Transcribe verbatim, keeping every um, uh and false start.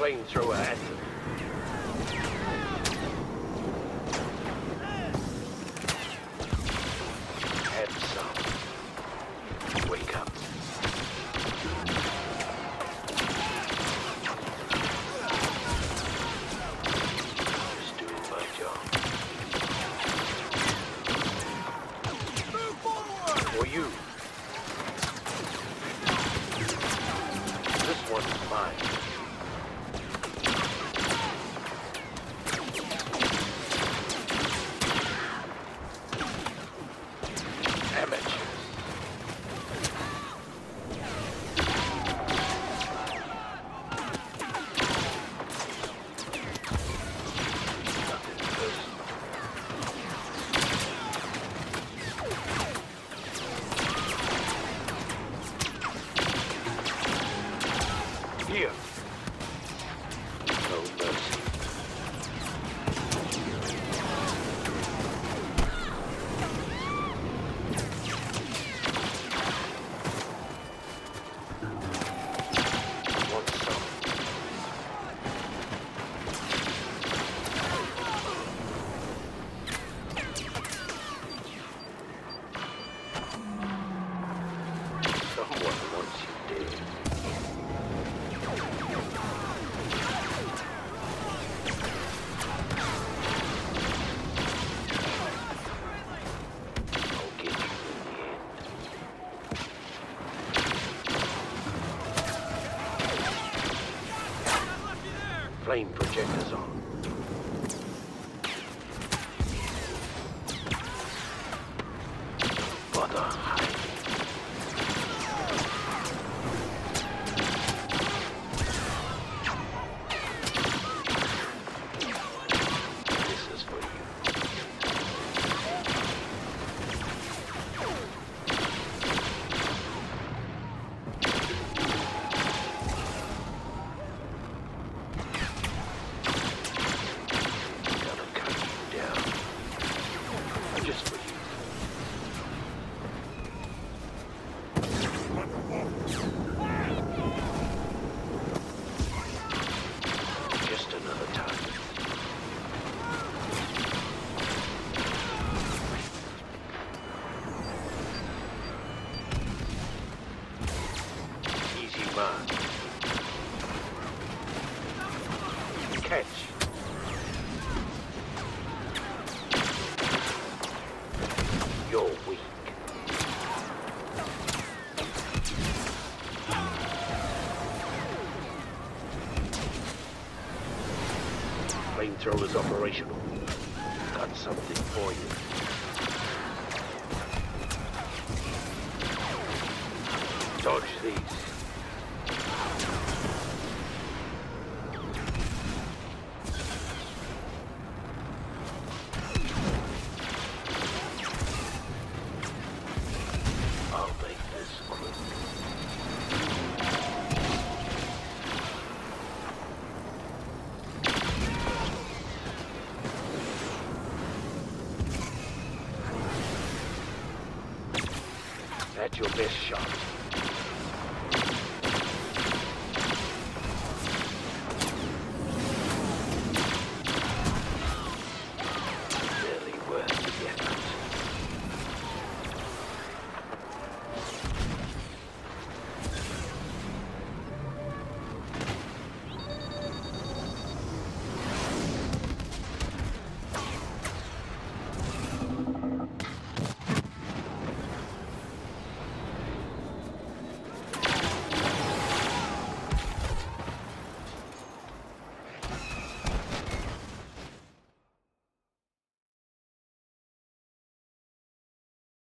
flamethrower at them. Have some. Wake up. Just doing my job. Move forward! For you. This one's mine. Here. No mercy. Want some? Someone wants you dead. Flame projectors on. Bother hiding. This is for you. Just for you. Just another time. Easy man. Catch. You're weak. Flamethrower's operational. Got something for you. Dodge these. I'll make this quick. That's your best shot.